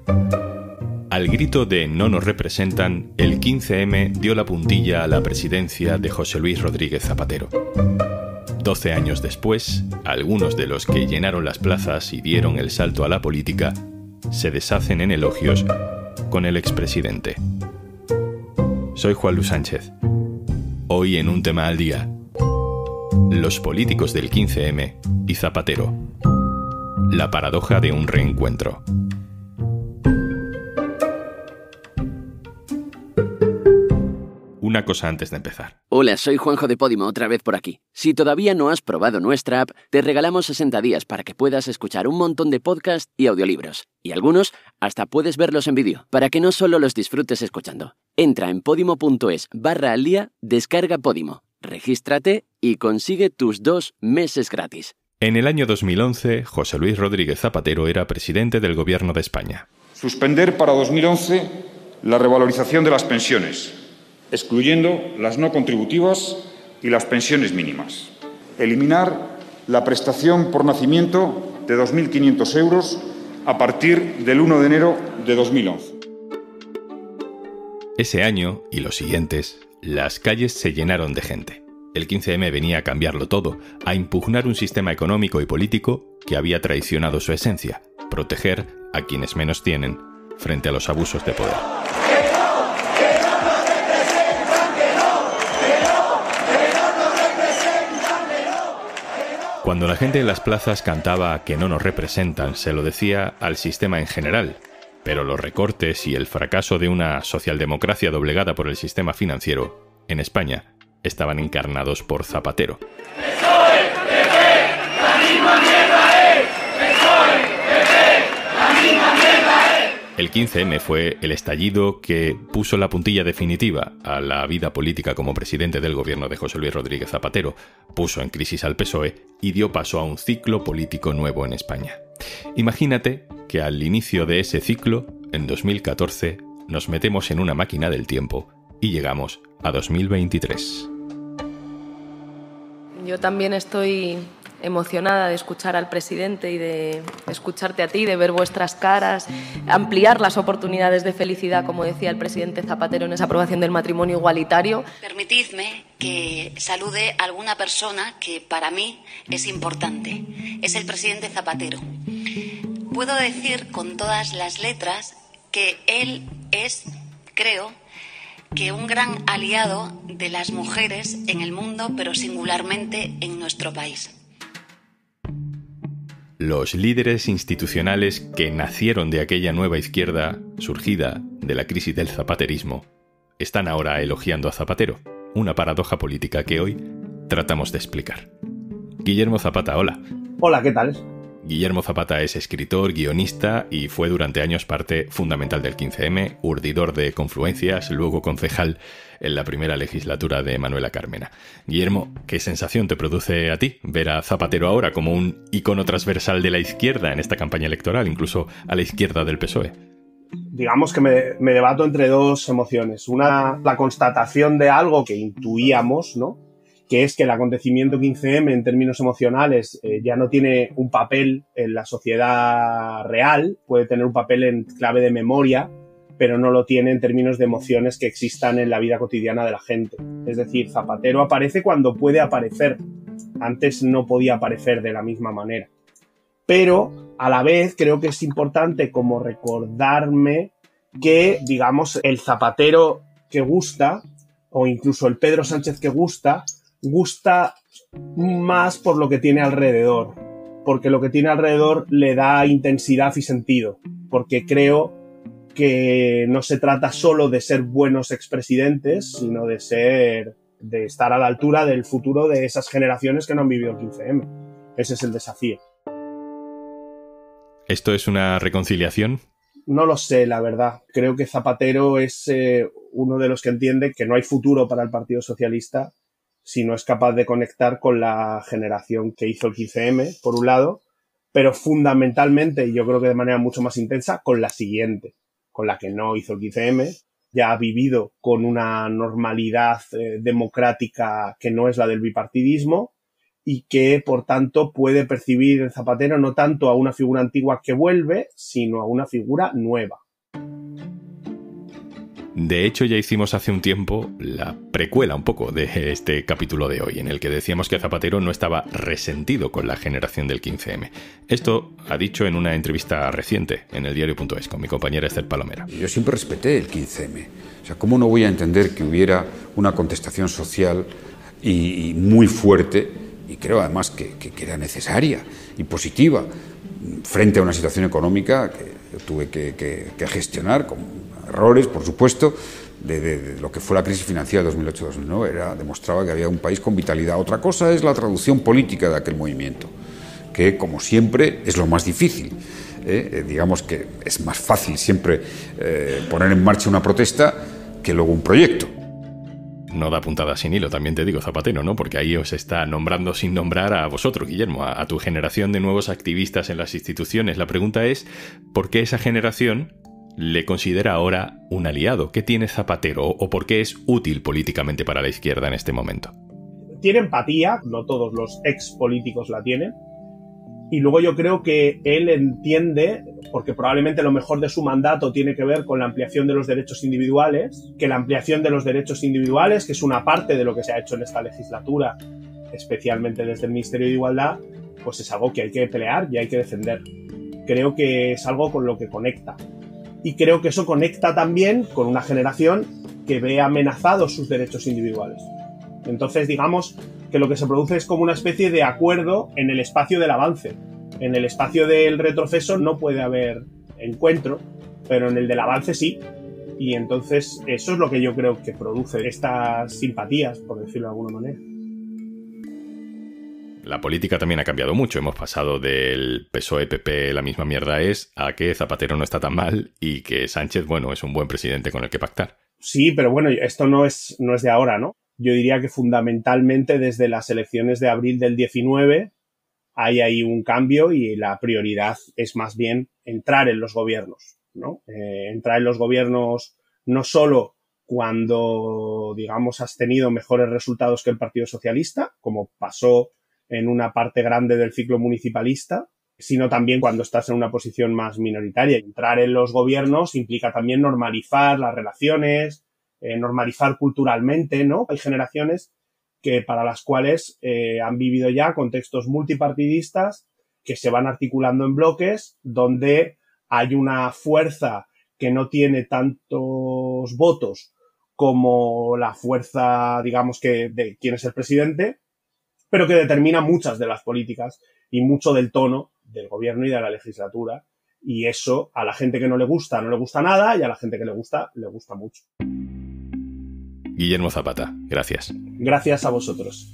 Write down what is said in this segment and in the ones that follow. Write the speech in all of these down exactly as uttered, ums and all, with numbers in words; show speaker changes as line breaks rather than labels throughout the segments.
Al grito de "no nos representan", el quince eme dio la puntilla a la presidencia de José Luis Rodríguez Zapatero. Doce años después, algunos de los que llenaron las plazas y dieron el salto a la política se deshacen en elogios con el expresidente. Soy Juan Luis Sánchez. Hoy en Un Tema al Día, los políticos del quince eme y Zapatero. La paradoja de un reencuentro. Una cosa antes de empezar.
Hola, soy Juanjo de Podimo, otra vez por aquí. Si todavía no has probado nuestra app, te regalamos sesenta días para que puedas escuchar un montón de podcasts y audiolibros. Y algunos hasta puedes verlos en vídeo, para que no solo los disfrutes escuchando. Entra en podimo.es barra al día, descarga Podimo, regístrate y consigue tus dos meses gratis.
En el año dos mil once, José Luis Rodríguez Zapatero era presidente del Gobierno de España.
Suspender para dos mil once la revalorización de las pensiones, excluyendo las no contributivas y las pensiones mínimas. Eliminar la prestación por nacimiento de dos mil quinientos euros a partir del uno de enero de dos mil once.
Ese año y los siguientes, las calles se llenaron de gente. El quince eme venía a cambiarlo todo, a impugnar un sistema económico y político que había traicionado su esencia, proteger a quienes menos tienen frente a los abusos de poder. Cuando la gente en las plazas cantaba "que no nos representan", se lo decía al sistema en general, pero los recortes y el fracaso de una socialdemocracia doblegada por el sistema financiero, en España, estaban encarnados por Zapatero. El quince eme fue el estallido que puso la puntilla definitiva a la vida política como presidente del gobierno de José Luis Rodríguez Zapatero, puso en crisis al P S O E y dio paso a un ciclo político nuevo en España. Imagínate que al inicio de ese ciclo, en dos mil catorce, nos metemos en una máquina del tiempo y llegamos a dos mil veintitrés.
Yo también estoy emocionada de escuchar al presidente y de escucharte a ti, de ver vuestras caras, ampliar las oportunidades de felicidad, como decía el presidente Zapatero en esa aprobación del matrimonio igualitario.
Permitidme que salude a alguna persona que para mí es importante. Es el presidente Zapatero. Puedo decir con todas las letras que él es, creo, que un gran aliado de las mujeres en el mundo, pero singularmente en nuestro país.
Los líderes institucionales que nacieron de aquella nueva izquierda surgida de la crisis del zapaterismo están ahora elogiando a Zapatero, una paradoja política que hoy tratamos de explicar. Guillermo Zapata, hola.
Hola, ¿qué tal?
Guillermo Zapata es escritor, guionista y fue durante años parte fundamental del quince eme, urdidor de Confluencias, luego concejal en la primera legislatura de Manuela Carmena. Guillermo, ¿qué sensación te produce a ti ver a Zapatero ahora como un ícono transversal de la izquierda en esta campaña electoral, incluso a la izquierda del P S O E?
Digamos que me, me debato entre dos emociones. Una, la constatación de algo que intuíamos, ¿no?, que es que el acontecimiento quince eme en términos emocionales eh, ya no tiene un papel en la sociedad real, puede tener un papel en clave de memoria, pero no lo tiene en términos de emociones que existan en la vida cotidiana de la gente. Es decir, Zapatero aparece cuando puede aparecer. Antes no podía aparecer de la misma manera. Pero, a la vez, creo que es importante como recordarme que, digamos, el Zapatero que gusta, o incluso el Pedro Sánchez que gusta, gusta más por lo que tiene alrededor, porque lo que tiene alrededor le da intensidad y sentido, porque creo que no se trata solo de ser buenos expresidentes, sino de ser, de estar a la altura del futuro de esas generaciones que no han vivido el quince eme. Ese es el desafío.
¿Esto es una reconciliación?
No lo sé, la verdad. Creo que Zapatero es eh, uno de los que entiende que no hay futuro para el Partido Socialista si no es capaz de conectar con la generación que hizo el quince eme, por un lado, pero fundamentalmente, y yo creo que de manera mucho más intensa, con la siguiente, con la que no hizo el quince eme, ya ha vivido con una normalidad eh, democrática que no es la del bipartidismo y que, por tanto, puede percibir en Zapatero no tanto a una figura antigua que vuelve, sino a una figura nueva.
De hecho, ya hicimos hace un tiempo la precuela un poco de este capítulo de hoy, en el que decíamos que Zapatero no estaba resentido con la generación del quince eme. Esto ha dicho en una entrevista reciente en el diario punto es con mi compañera Esther Palomera.
Yo siempre respeté el quince eme. O sea, ¿cómo no voy a entender que hubiera una contestación social y, y muy fuerte, y creo además que, que, que era necesaria y positiva, frente a una situación económica que tuve que, que, que gestionar con errores, por supuesto, de, de, de lo que fue la crisis financiera de dos mil ocho dos mil nueve. Era, demostraba que había un país con vitalidad. Otra cosa es la traducción política de aquel movimiento, que, como siempre, es lo más difícil. ¿eh? Eh, digamos que es más fácil siempre eh, poner en marcha una protesta que luego un proyecto.
No da puntada sin hilo, también te digo, Zapatero, ¿no? Porque ahí os está nombrando sin nombrar a vosotros, Guillermo, a, a tu generación de nuevos activistas en las instituciones. La pregunta es, ¿por qué esa generación le considera ahora un aliado? ¿Qué tiene Zapatero o por qué es útil políticamente para la izquierda en este momento?
Tiene empatía, no todos los ex políticos la tienen, y luego yo creo que él entiende, porque probablemente lo mejor de su mandato tiene que ver con la ampliación de los derechos individuales, que la ampliación de los derechos individuales, que es una parte de lo que se ha hecho en esta legislatura, especialmente desde el Ministerio de Igualdad, pues es algo que hay que pelear y hay que defender. Creo que es algo con lo que conecta. Y creo que eso conecta también con una generación que ve amenazados sus derechos individuales. Entonces, digamos que lo que se produce es como una especie de acuerdo en el espacio del avance. En el espacio del retroceso no puede haber encuentro, pero en el del avance sí. Y entonces eso es lo que yo creo que produce estas simpatías, por decirlo de alguna manera.
La política también ha cambiado mucho. Hemos pasado del P S O E-P P la misma mierda es, a que Zapatero no está tan mal y que Sánchez, bueno, es un buen presidente con el que pactar.
Sí, pero bueno, esto no es, no es de ahora, ¿no? Yo diría que fundamentalmente desde las elecciones de abril del diecinueve hay ahí un cambio y la prioridad es más bien entrar en los gobiernos, ¿no? Eh, entrar en los gobiernos no solo cuando, digamos, has tenido mejores resultados que el Partido Socialista, como pasó en una parte grande del ciclo municipalista, sino también cuando estás en una posición más minoritaria. Entrar en los gobiernos implica también normalizar las relaciones, eh, normalizar culturalmente, ¿no? Hay generaciones que para las cuales eh, han vivido ya contextos multipartidistas que se van articulando en bloques donde hay una fuerza que no tiene tantos votos como la fuerza, digamos, que de quién es el presidente, pero que determina muchas de las políticas y mucho del tono del gobierno y de la legislatura. Y eso a la gente que no le gusta, no le gusta nada, y a la gente que le gusta, le gusta mucho.
Guillermo Zapata, gracias.
Gracias a vosotros.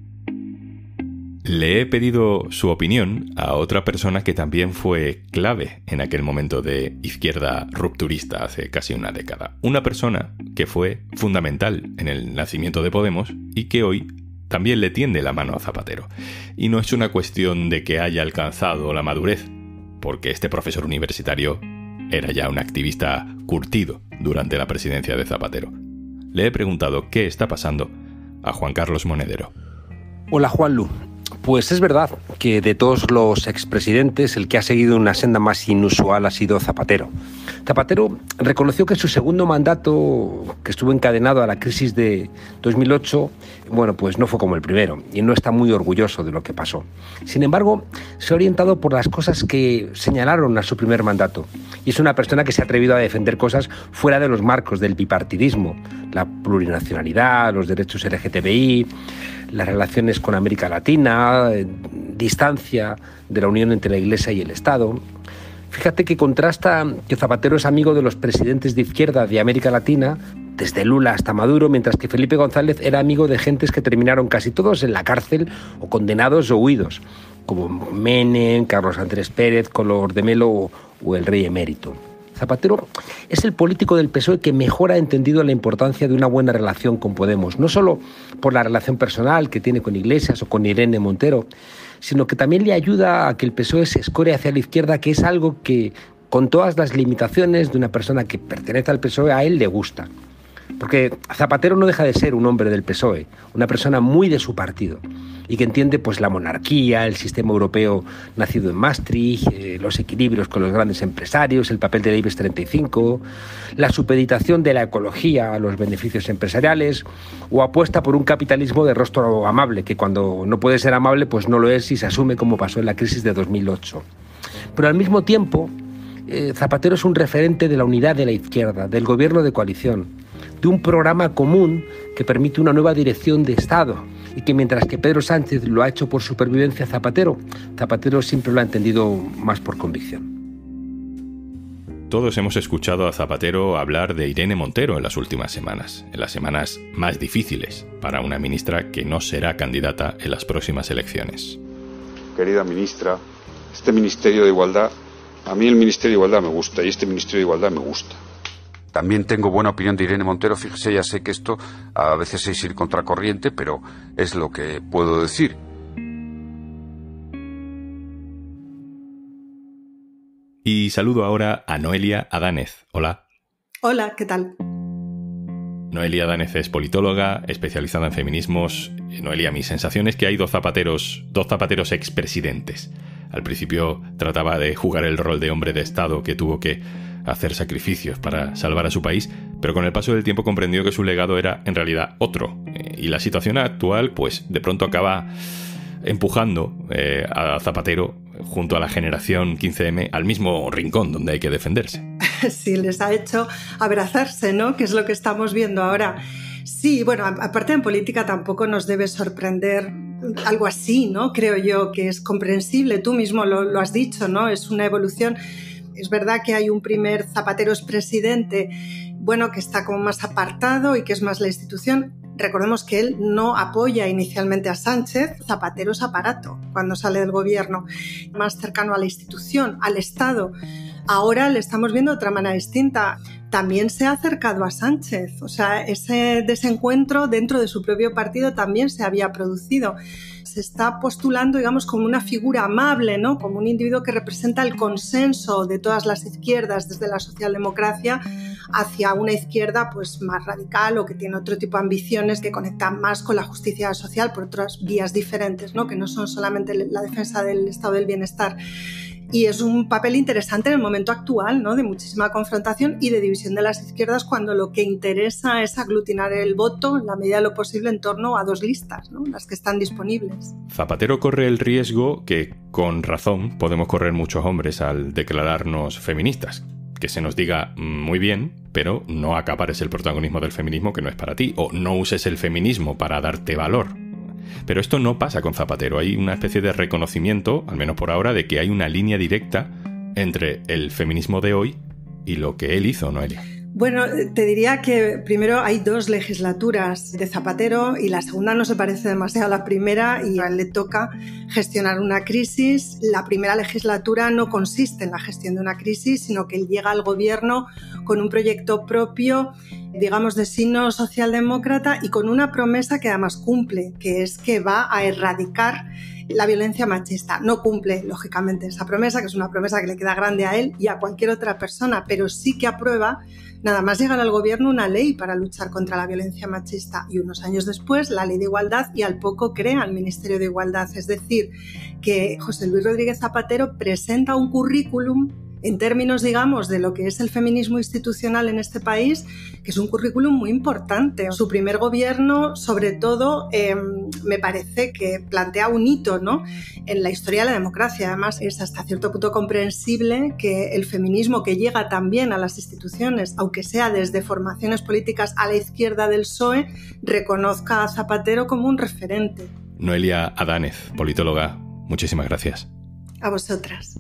Le he pedido su opinión a otra persona que también fue clave en aquel momento de izquierda rupturista hace casi una década. Una persona que fue fundamental en el nacimiento de Podemos y que hoy también le tiende la mano a Zapatero. Y no es una cuestión de que haya alcanzado la madurez, porque este profesor universitario era ya un activista curtido durante la presidencia de Zapatero. Le he preguntado qué está pasando a Juan Carlos Monedero.
Hola, Juanlu. Pues es verdad que de todos los expresidentes el que ha seguido una senda más inusual ha sido Zapatero. Zapatero reconoció que su segundo mandato, que estuvo encadenado a la crisis de dos mil ocho, bueno, pues no fue como el primero y no está muy orgulloso de lo que pasó. Sin embargo, se ha orientado por las cosas que señalaron a su primer mandato y es una persona que se ha atrevido a defender cosas fuera de los marcos del bipartidismo, la plurinacionalidad, los derechos L G T B I, las relaciones con América Latina, distancia de la unión entre la Iglesia y el Estado. Fíjate que contrasta que Zapatero es amigo de los presidentes de izquierda de América Latina, desde Lula hasta Maduro, mientras que Felipe González era amigo de gentes que terminaron casi todos en la cárcel o condenados o huidos, como Menem, Carlos Andrés Pérez, Collor de Mello o, o el rey emérito. Zapatero es el político del P S O E que mejor ha entendido la importancia de una buena relación con Podemos, no solo por la relación personal que tiene con Iglesias o con Irene Montero, sino que también le ayuda a que el P S O E se escore hacia la izquierda, que es algo que, con todas las limitaciones de una persona que pertenece al P S O E, a él le gusta. Porque Zapatero no deja de ser un hombre del P S O E, una persona muy de su partido y que entiende pues la monarquía, el sistema europeo nacido en Maastricht, eh, los equilibrios con los grandes empresarios, el papel del IBEX treinta y cinco, la supeditación de la ecología a los beneficios empresariales, o apuesta por un capitalismo de rostro amable, que cuando no puede ser amable pues no lo es y se asume, como pasó en la crisis de dos mil ocho. Pero al mismo tiempo, eh, Zapatero es un referente de la unidad de la izquierda, del gobierno de coalición, de un programa común que permite una nueva dirección de Estado, y que mientras que Pedro Sánchez lo ha hecho por supervivencia Zapatero, Zapatero siempre lo ha entendido más por convicción.
Todos hemos escuchado a Zapatero hablar de Irene Montero en las últimas semanas, en las semanas más difíciles para una ministra que no será candidata en las próximas elecciones.
Querida ministra, este Ministerio de Igualdad, a mí el Ministerio de Igualdad me gusta y este Ministerio de Igualdad me gusta. También tengo buena opinión de Irene Montero, fíjese, ya sé que esto a veces es ir contracorriente, pero es lo que puedo decir.
Y saludo ahora a Noelia Adánez. Hola.
Hola, ¿qué tal?
Noelia Adánez es politóloga, especializada en feminismos. Noelia, mi sensación es que hay dos zapateros, dos zapateros expresidentes. Al principio trataba de jugar el rol de hombre de Estado que tuvo que hacer sacrificios para salvar a su país, pero con el paso del tiempo comprendió que su legado era en realidad otro. Y la situación actual, pues de pronto acaba empujando eh, a Zapatero junto a la generación quince eme al mismo rincón donde hay que defenderse.
Sí, les ha hecho abrazarse, ¿no? Que es lo que estamos viendo ahora. Sí, bueno, aparte en política tampoco nos debe sorprender algo así, ¿no? Creo yo que es comprensible. Tú mismo lo, lo has dicho, ¿no? Es una evolución. Es verdad que hay un primer Zapatero expresidente, bueno, que está como más apartado y que es más la institución. Recordemos que él no apoya inicialmente a Sánchez. Zapatero es aparato cuando sale del gobierno, más cercano a la institución, al Estado. Ahora le estamos viendo de otra manera distinta. También se ha acercado a Sánchez, o sea, ese desencuentro dentro de su propio partido también se había producido. Se está postulando, digamos, como una figura amable, ¿no? Como un individuo que representa el consenso de todas las izquierdas desde la socialdemocracia hacia una izquierda pues, más radical o que tiene otro tipo de ambiciones que conectan más con la justicia social por otras vías diferentes, ¿no? Que no son solamente la defensa del estado del bienestar. Y es un papel interesante en el momento actual, ¿no? De muchísima confrontación y de división de las izquierdas cuando lo que interesa es aglutinar el voto en la medida de lo posible en torno a dos listas, ¿no? Las que están disponibles.
Zapatero corre el riesgo que, con razón, podemos correr muchos hombres al declararnos feministas. Que se nos diga muy bien, pero no acapares el protagonismo del feminismo que no es para ti, o no uses el feminismo para darte valor. Pero esto no pasa con Zapatero. Hay una especie de reconocimiento, al menos por ahora, de que hay una línea directa entre el feminismo de hoy y lo que él hizo, Noelia.
Bueno, te diría que primero hay dos legislaturas de Zapatero y la segunda no se parece demasiado a la primera y a él le toca gestionar una crisis. La primera legislatura no consiste en la gestión de una crisis, sino que él llega al gobierno con un proyecto propio, digamos, de signo socialdemócrata y con una promesa que además cumple, que es que va a erradicar la violencia machista. No cumple, lógicamente, esa promesa, que es una promesa que le queda grande a él y a cualquier otra persona, pero sí que aprueba, nada más llegar al gobierno, una ley para luchar contra la violencia machista y unos años después la Ley de Igualdad y al poco crea el Ministerio de Igualdad. Es decir, que José Luis Rodríguez Zapatero presenta un currículum en términos, digamos, de lo que es el feminismo institucional en este país, que es un currículum muy importante. Su primer gobierno, sobre todo, eh, me parece que plantea un hito, ¿no?, en la historia de la democracia. Además, es hasta cierto punto comprensible que el feminismo que llega también a las instituciones, aunque sea desde formaciones políticas a la izquierda del P S O E, reconozca a Zapatero como un referente.
Noelia Adánez, politóloga, muchísimas gracias.
A vosotras.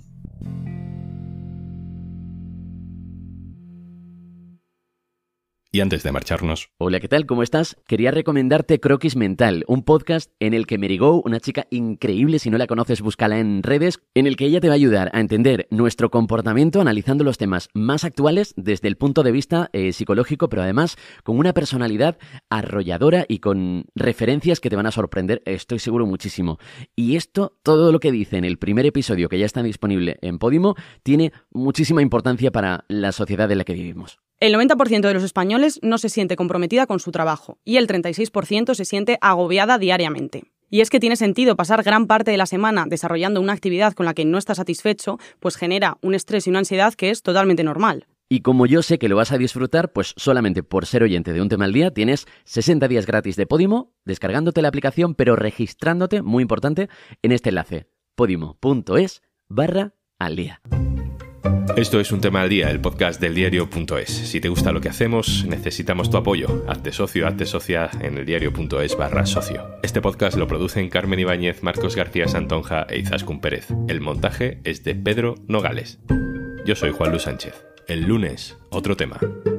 Y antes de marcharnos...
Hola, ¿qué tal? ¿Cómo estás? Quería recomendarte Croquis Mental, un podcast en el que Mary Go, una chica increíble, si no la conoces, búscala en redes, en el que ella te va a ayudar a entender nuestro comportamiento analizando los temas más actuales desde el punto de vista eh, psicológico, pero además con una personalidad arrolladora y con referencias que te van a sorprender, estoy seguro, muchísimo. Y esto, todo lo que dice en el primer episodio, que ya está disponible en Podimo, tiene muchísima importancia para la sociedad en la que vivimos.
El noventa por ciento de los españoles no se siente comprometida con su trabajo y el treinta y seis por ciento se siente agobiada diariamente. Y es que tiene sentido pasar gran parte de la semana desarrollando una actividad con la que no está satisfecho, pues genera un estrés y una ansiedad que es totalmente normal.
Y como yo sé que lo vas a disfrutar, pues solamente por ser oyente de Un Tema al Día tienes sesenta días gratis de Podimo, descargándote la aplicación, pero registrándote, muy importante, en este enlace, podimo.es barra al día.
Esto es Un Tema al Día, el podcast del diario punto es. Si te gusta lo que hacemos, necesitamos tu apoyo. Hazte socio, hazte socia en el diario.es barra socio. Este podcast lo producen Carmen Ibáñez, Marcos García Santonja e Izaskun Pérez. El montaje es de Pedro Nogales. Yo soy Juan Luis Sánchez. El lunes, otro tema.